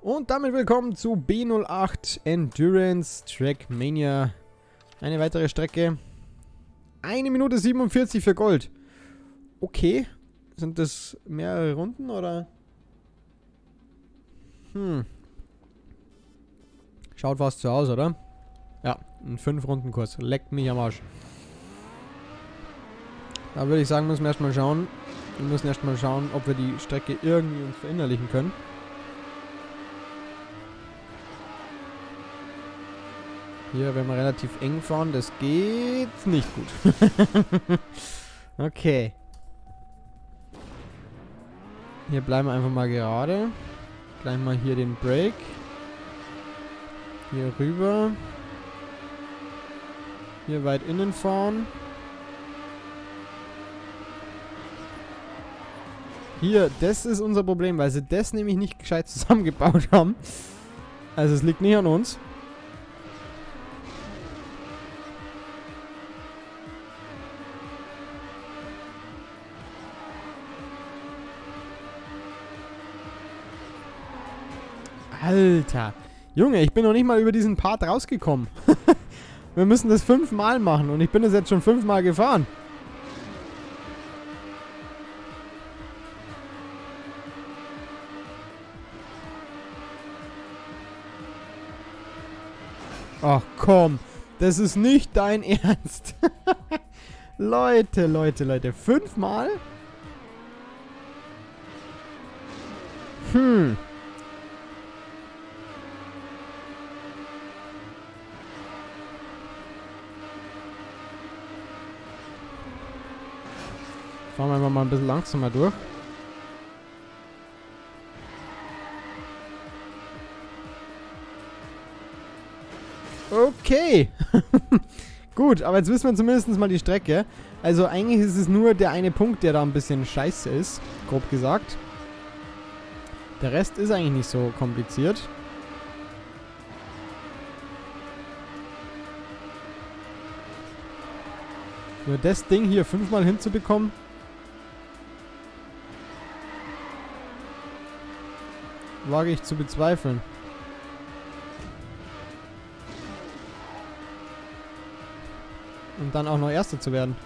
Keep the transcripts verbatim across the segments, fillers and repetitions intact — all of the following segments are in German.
Und damit willkommen zu B null acht Endurance Trackmania. Eine weitere Strecke. eine Minute siebenundvierzig für Gold. Okay. Sind das mehrere Runden oder? Hm. Schaut fast so aus, oder? Ja, ein fünf Runden Kurs. Leckt mich am Arsch. Da würde ich sagen, müssen wir erstmal schauen. Wir müssen erstmal schauen, ob wir die Strecke irgendwie uns verinnerlichen können. Hier werden wir relativ eng fahren. Das geht nicht gut. Okay. Hier bleiben wir einfach mal gerade. Gleich mal hier den Break. Hier rüber. Hier weit innen fahren. Hier, das ist unser Problem, weil sie das nämlich nicht gescheit zusammengebaut haben. Also es liegt nicht an uns. Alter. Junge, ich bin noch nicht mal über diesen Part rausgekommen. Wir müssen das fünfmal machen und ich bin das jetzt schon fünfmal gefahren. Ach komm, das ist nicht dein Ernst. Leute, Leute, Leute, fünfmal? Hm. Fahren wir einfach mal ein bisschen langsamer durch. Okay. Gut, aber jetzt wissen wir zumindest mal die Strecke. Also eigentlich ist es nur der eine Punkt, der da ein bisschen scheiße ist, grob gesagt. Der Rest ist eigentlich nicht so kompliziert. Nur das Ding hier fünfmal hinzubekommen. Wage ich zu bezweifeln. Und dann auch noch Erster zu werden.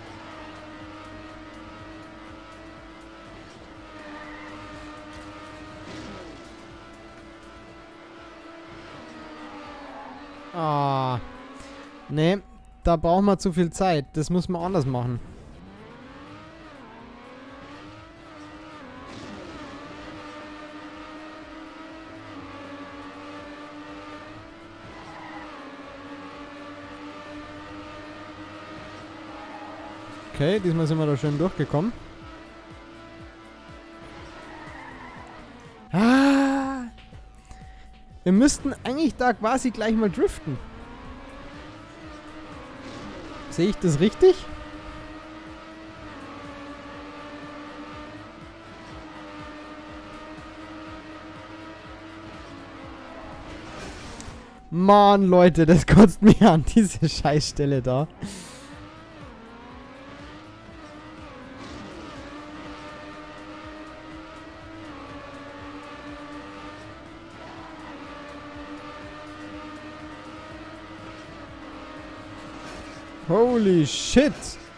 Ah. Nee, da brauchen wir zu viel Zeit. Das muss man anders machen. Okay, diesmal sind wir da schön durchgekommen. Ah! Wir müssten eigentlich da quasi gleich mal driften. Sehe ich das richtig? Mann, Leute, das kotzt mich an, diese Scheißstelle da. Holy shit!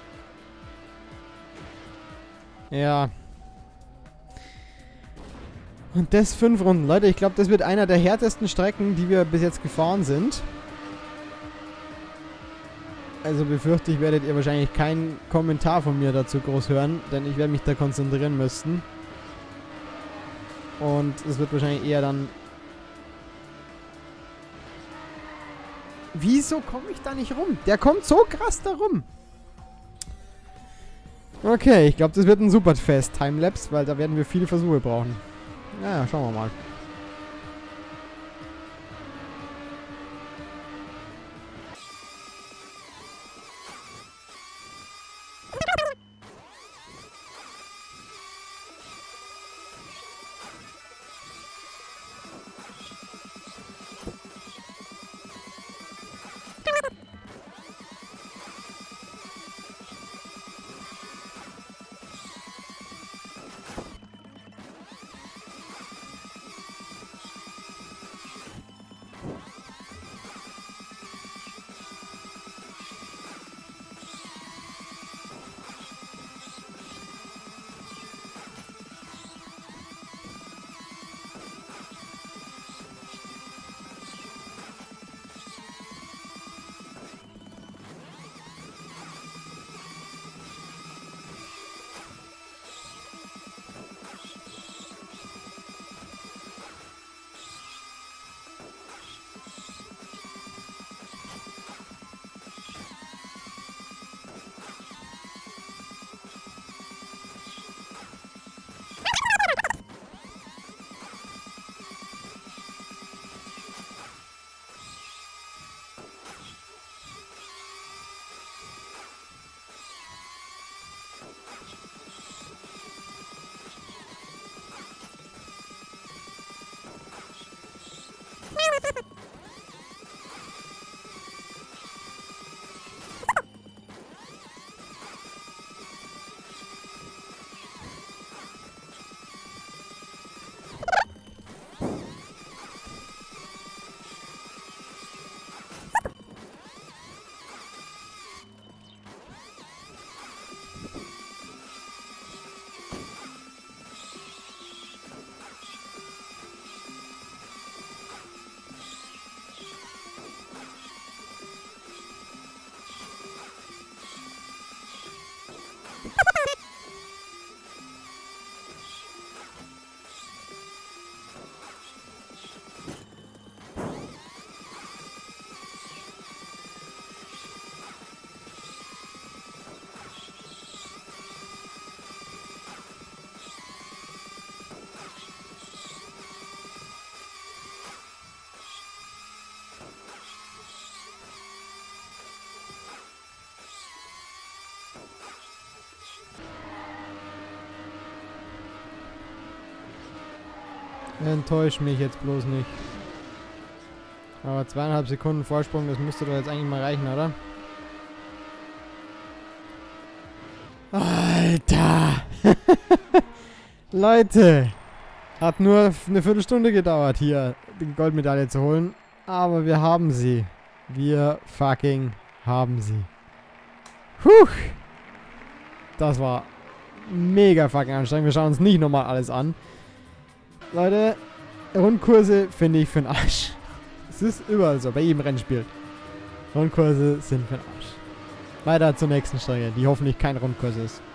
Ja. Und das fünf Runden. Leute, ich glaube, das wird einer der härtesten Strecken, die wir bis jetzt gefahren sind. Also befürchte ich, werdet ihr wahrscheinlich keinen Kommentar von mir dazu groß hören, denn ich werde mich da konzentrieren müssen. Und es wird wahrscheinlich eher dann... Wieso komme ich da nicht rum? Der kommt so krass da rum. Okay, ich glaube, das wird ein super Fest Timelapse, weil da werden wir viele Versuche brauchen. Naja, schauen wir mal. Enttäusch mich jetzt bloß nicht. Aber zweieinhalb Sekunden Vorsprung, das müsste doch jetzt eigentlich mal reichen, oder? Alter! Leute! Hat nur eine Viertelstunde gedauert, hier die Goldmedaille zu holen. Aber wir haben sie. Wir fucking haben sie. Puh! Das war mega fucking anstrengend. Wir schauen uns nicht nochmal alles an. Leute, Rundkurse finde ich für den Arsch. Es ist überall so, bei jedem Rennspiel. Rundkurse sind für den Arsch. Weiter zur nächsten Strecke, die hoffentlich kein Rundkurs ist.